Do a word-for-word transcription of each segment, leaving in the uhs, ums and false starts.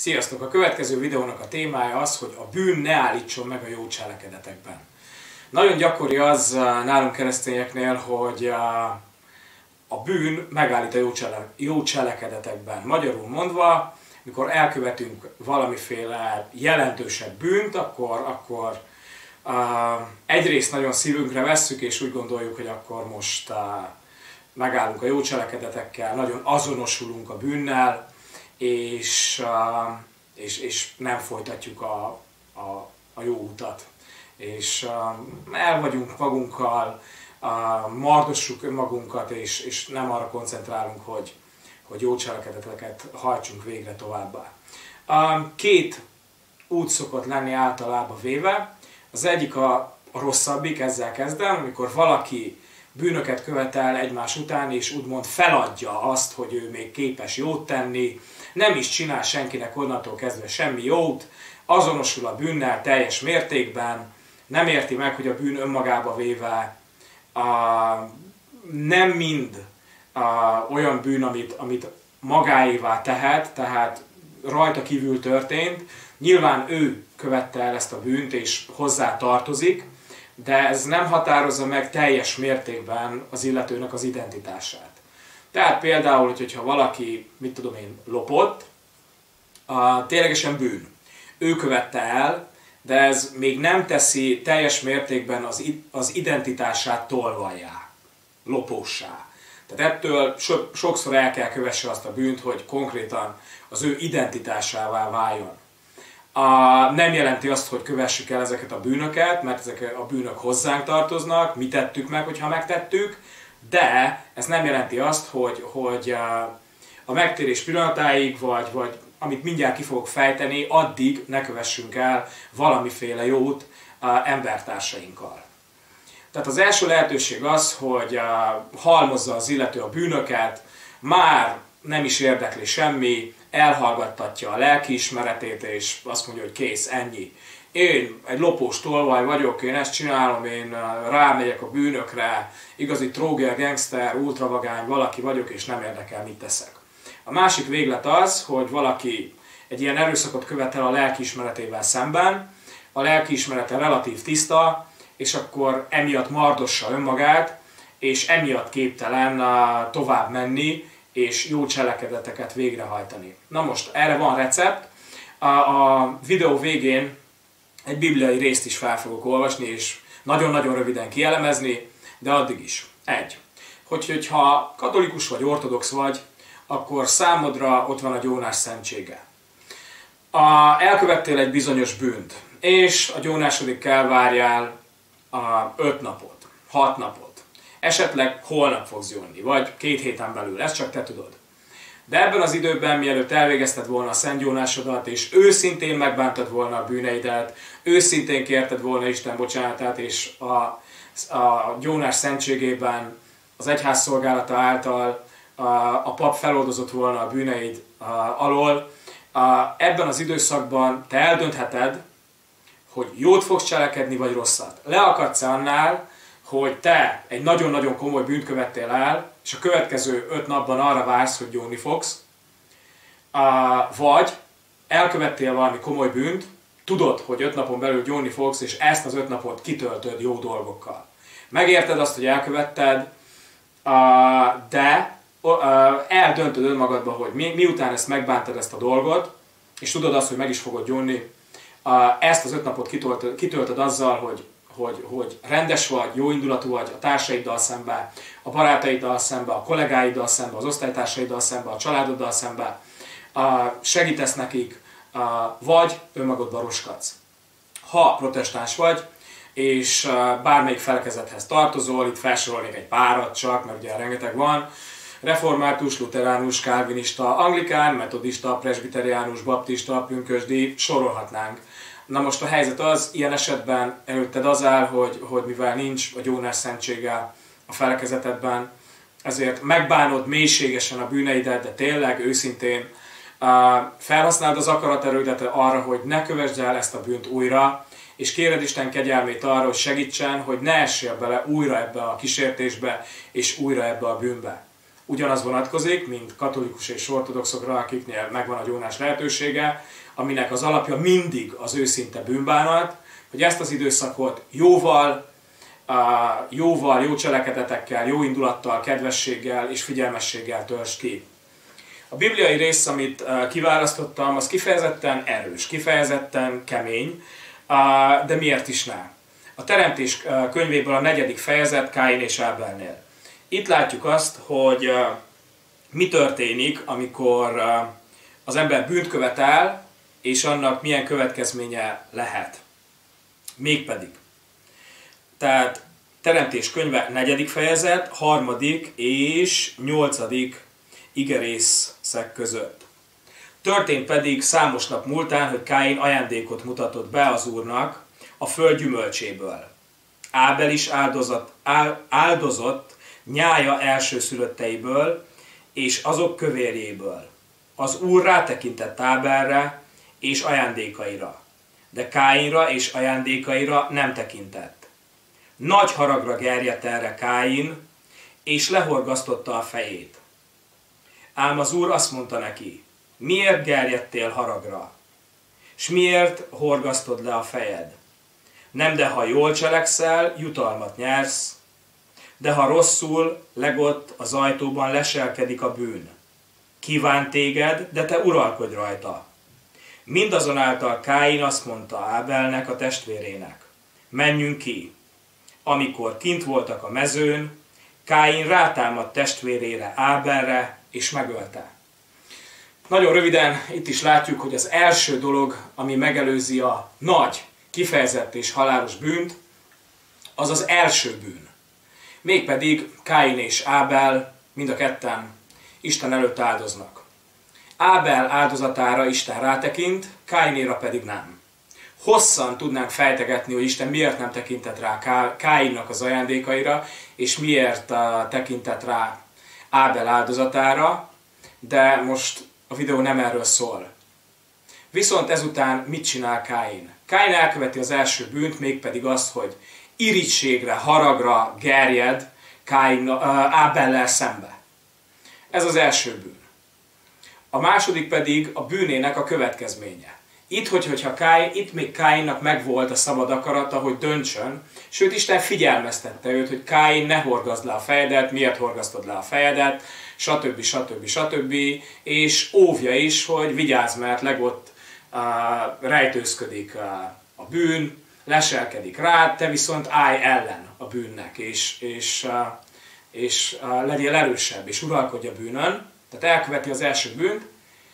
Sziasztok! A következő videónak a témája az, hogy a bűn ne állítson meg a jó cselekedetekben. Nagyon gyakori az nálunk keresztényeknél, hogy a bűn megállít a jó, csele jó cselekedetekben. Magyarul mondva, mikor elkövetünk valamiféle jelentősebb bűnt, akkor, akkor uh, egyrészt nagyon szívünkre vesszük, és úgy gondoljuk, hogy akkor most uh, megállunk a jó cselekedetekkel, nagyon azonosulunk a bűnnel, és, uh, és, és nem folytatjuk a, a, a jó utat. És uh, el vagyunk magunkkal, uh, mardossuk önmagunkat, és, és nem arra koncentrálunk, hogy, hogy jó cselekedeteket hajtsunk végre továbbá. Uh, két út szokott lenni általában véve. Az egyik a, a rosszabbik, ezzel kezdem, amikor valaki bűnöket követel egymás után, és úgymond feladja azt, hogy ő még képes jót tenni, nem is csinál senkinek onnantól kezdve semmi jót, azonosul a bűnnel teljes mértékben, nem érti meg, hogy a bűn önmagába véve a, nem mind a, olyan bűn, amit, amit magáévá tehet, tehát rajta kívül történt. Nyilván ő követte el ezt a bűnt, és hozzá tartozik, de ez nem határozza meg teljes mértékben az illetőnek az identitását. Tehát például, hogyha valaki, mit tudom én, lopott, a, ténylegesen bűn. Ő követte el, de ez még nem teszi teljes mértékben az, az identitását tolvajjá, lopóssá. Tehát ettől so, sokszor el kell kövesse azt a bűnt, hogy konkrétan az ő identitásává váljon. A, nem jelenti azt, hogy kövessük el ezeket a bűnöket, mert ezek a bűnök hozzánk tartoznak, mi tettük meg, hogyha megtettük, de ez nem jelenti azt, hogy, hogy a megtérés pillanatáig, vagy, vagy amit mindjárt ki fogok fejteni, addig ne kövessünk el valamiféle jót embertársainkkal. Tehát az első lehetőség az, hogy halmozza az illető a bűnöket, már nem is érdekli semmi, elhallgattatja a lelkiismeretét, és azt mondja, hogy kész, ennyi. Én egy lopós tolvaj vagyok, én ezt csinálom, én rámegyek a bűnökre, igazi tróger, gangster, ultravagány valaki vagyok, és nem érdekel, mit teszek. A másik véglet az, hogy valaki egy ilyen erőszakot követel a lelkiismeretével szemben, a lelkiismerete relatív tiszta, és akkor emiatt mardossa önmagát, és emiatt képtelen tovább menni, és jó cselekedeteket végrehajtani. Na most, erre van recept. A, a videó végén egy bibliai részt is fel fogok olvasni, és nagyon-nagyon röviden kielemezni, de addig is. Egy. Hogy, hogyha katolikus vagy ortodox vagy, akkor számodra ott van a gyónás szentsége. A, elkövettél egy bizonyos bűnt, és a gyónásodik kell várjál a öt napot, hat napot. Esetleg holnap fogsz gyónni, vagy két héten belül, ezt csak te tudod. De ebben az időben, mielőtt elvégezted volna a szentgyónásodat, és őszintén megbántad volna a bűneidet, őszintén kérted volna Isten bocsánatát, és a, a gyónás szentségében az egyház szolgálata által a, a pap feloldozott volna a bűneid a, alól, a, ebben az időszakban te eldöntheted, hogy jót fogsz cselekedni, vagy rosszat. Leakadsz annál, hogy te egy nagyon-nagyon komoly bűnt követtél el, és a következő öt napban arra vársz, hogy gyónni fogsz, vagy elkövettél valami komoly bűnt, tudod, hogy öt napon belül gyónni fogsz, és ezt az öt napot kitöltöd jó dolgokkal. Megérted azt, hogy elkövetted, de eldöntöd önmagadba, hogy mi, miután ezt megbántad ezt a dolgot, és tudod azt, hogy meg is fogod gyónni, ezt az öt napot kitöltöd, kitöltöd azzal, hogy Hogy, hogy rendes vagy, jó indulatú vagy a társaiddal szemben, a barátaiddal szemben, a kollégáiddal szemben, az osztálytársaiddal szemben, a családoddal szemben, segítesz nekik, vagy önmagadban roskadsz. Ha protestáns vagy, és bármelyik felekezethez tartozol, itt felsorolnék egy párat csak, mert ugye rengeteg van, református, luteránus, kálvinista, anglikán, metodista, presbiteriánus, baptista, pünkösdi, sorolhatnánk. Na most a helyzet az, ilyen esetben előtted az áll, hogy, hogy mivel nincs a gyónás szentsége a felekezetedben, ezért megbánod mélységesen a bűneidet, de tényleg, őszintén uh, felhasználd az akaraterődet arra, hogy ne kövesd el ezt a bűnt újra, és kéred Isten kegyelmét arra, hogy segítsen, hogy ne essél bele újra ebbe a kísértésbe, és újra ebbe a bűnbe. ugyanaz vonatkozik, mint katolikus és ortodoxokra, akiknél megvan a gyónás lehetősége, aminek az alapja mindig az őszinte bűnbánat, hogy ezt az időszakot jóval, jóval, jó cselekedetekkel, jó indulattal, kedvességgel és figyelmességgel törzs ki. A bibliai rész, amit kiválasztottam, az kifejezetten erős, kifejezetten kemény, de miért is ne? A Teremtés könyvéből a negyedik fejezet Káin és Ábelnél. Itt látjuk azt, hogy mi történik, amikor az ember bűnt követel, és annak milyen következménye lehet. Mégpedig. Tehát Teremtés könyve negyedik fejezet, harmadik és nyolcadik igerészek között. Történt pedig számos nap múltán, hogy Káin ajándékot mutatott be az Úrnak a föld gyümölcséből. Ábel is áldozott, áldozott nyája elsőszülötteiből és azok kövérjéből. Az Úr rátekintett Ábelre és ajándékaira, de Káinra és ajándékaira nem tekintett. Nagy haragra gerjedt erre Káin, és lehorgasztotta a fejét. Ám az Úr azt mondta neki, miért gerjedtél haragra? S miért horgasztod le a fejed? Nem, de ha jól cselekszel, jutalmat nyersz, de ha rosszul, legott az ajtóban leselkedik a bűn. Kívánt téged, de te uralkodj rajta. Mindazonáltal Káin azt mondta Ábelnek, a testvérének, menjünk ki. Amikor kint voltak a mezőn, Káin rátámadt testvérére, Ábelre, és megölte. Nagyon röviden itt is látjuk, hogy az első dolog, ami megelőzi a nagy, kifejezett és halálos bűnt, az az első bűn. Mégpedig Káin és Ábel mind a ketten Isten előtt áldoznak. Ábel áldozatára Isten rátekint, Káinéra pedig nem. Hosszan tudnánk fejtegetni, hogy Isten miért nem tekintett rá Káinnak az ajándékaira, és miért uh, tekintett rá Ábel áldozatára, de most a videó nem erről szól. Viszont ezután mit csinál Káin? Káin elköveti az első bűnt, mégpedig azt, hogy irigységre, haragra gerjed Káin, uh, Ábellel szembe. Ez az első bűn. A második pedig a bűnének a következménye. Itt, hogy, hogyha Káin, itt még Káinnak megvolt a szabad akarata, hogy döntsön, sőt Isten figyelmeztette őt, hogy Káin, ne horgazd le a fejedet, miért horgasztod le a fejedet, stb. stb. stb. És óvja is, hogy vigyázz, mert legott uh, rejtőzködik uh, a bűn, leselkedik rád, te viszont állj ellen a bűnnek, és, és, uh, és uh, legyél erősebb, és uralkodj a bűnön. Tehát elköveti az első bűnt,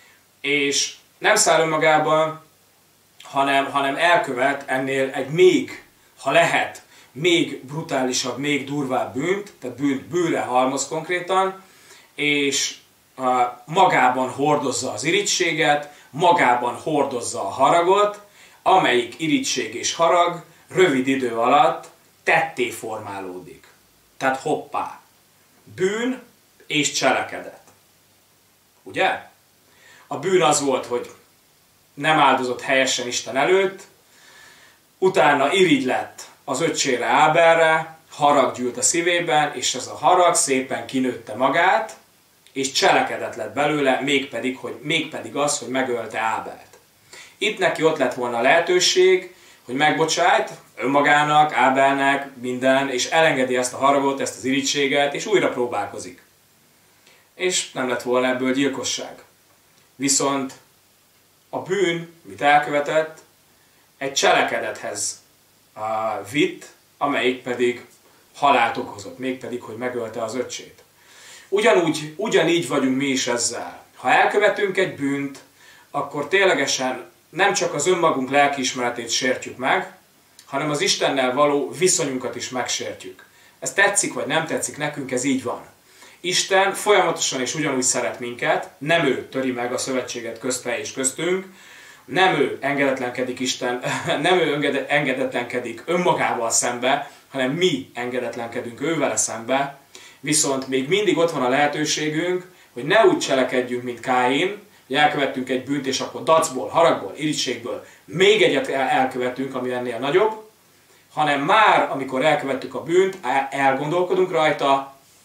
és nem száll önmagában, hanem, hanem elkövet ennél egy még, ha lehet, még brutálisabb, még durvább bűnt, tehát bűn, bűnre halmoz konkrétan, és uh, magában hordozza az irigységet, magában hordozza a haragot, amelyik irigység és harag rövid idő alatt tetté formálódik. Tehát hoppá, bűn és cselekedet. Ugye? A bűn az volt, hogy nem áldozott helyesen Isten előtt, utána irigy lett az öccsére, Ábelre, harag gyűlt a szívében, és ez a harag szépen kinőtte magát, és cselekedet lett belőle, mégpedig, hogy, mégpedig az, hogy megölte Ábelt. Itt neki ott lett volna a lehetőség, hogy megbocsájt önmagának, Ábelnek, minden, és elengedi ezt a haragot, ezt az irigységet, és újra próbálkozik. És nem lett volna ebből gyilkosság. Viszont a bűn, amit elkövetett, egy cselekedethez uh, vitt, amelyik pedig halált okozott, mégpedig, hogy megölte az öccsét. Ugyanúgy, ugyanígy vagyunk mi is ezzel. Ha elkövetünk egy bűnt, akkor ténylegesen nem csak az önmagunk lelkiismeretét sértjük meg, hanem az Istennel való viszonyunkat is megsértjük. Ez tetszik vagy nem tetszik, nekünk ez így van. Isten folyamatosan és ugyanúgy szeret minket, nem ő töri meg a szövetséget közte és köztünk, nem ő engedetlenkedik Isten, nem ő engedetlenkedik önmagával szembe, hanem mi engedetlenkedünk ővele szembe, viszont még mindig ott van a lehetőségünk, hogy ne úgy cselekedjünk, mint Káin, hogy elkövettünk egy bűnt, és akkor dacból, haragból, irigységből még egyet elkövetünk, ami ennél nagyobb, hanem már, amikor elkövettük a bűnt, elgondolkodunk rajta,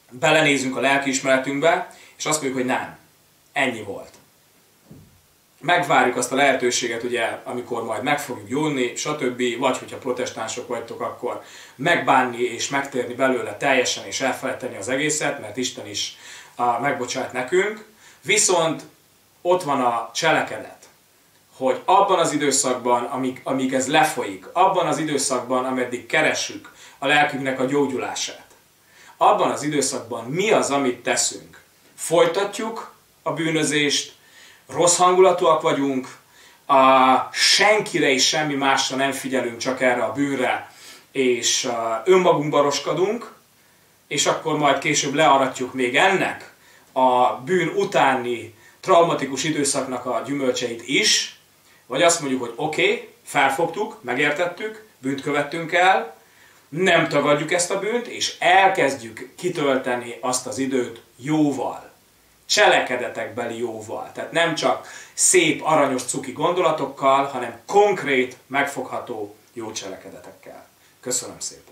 belenézünk a lelkiismeretünkbe, és azt mondjuk, hogy nem, ennyi volt. Megvárjuk azt a lehetőséget, ugye, amikor majd meg fogjuk gyónni, stb. Vagy hogyha protestánsok vagytok, akkor megbánni és megtérni belőle teljesen, és elfelejteni az egészet, mert Isten is uh, megbocsát nekünk. Viszont ott van a cselekedet, hogy abban az időszakban, amíg, amíg ez lefolyik, abban az időszakban, ameddig keressük a lelkünknek a gyógyulását, abban az időszakban mi az, amit teszünk? Folytatjuk a bűnözést, rossz hangulatúak vagyunk, a senkire és semmi másra nem figyelünk, csak erre a bűnre, és önmagunkba roskadunk, és akkor majd később learatjuk még ennek a bűn utáni traumatikus időszaknak a gyümölcseit is, vagy azt mondjuk, hogy oké, okay, felfogtuk, megértettük, bűnt követtünk el, nem tagadjuk ezt a bűnt, és elkezdjük kitölteni azt az időt jóval. Cselekedetekbeli jóval. Tehát nem csak szép, aranyos, cuki gondolatokkal, hanem konkrét, megfogható jó cselekedetekkel. Köszönöm szépen!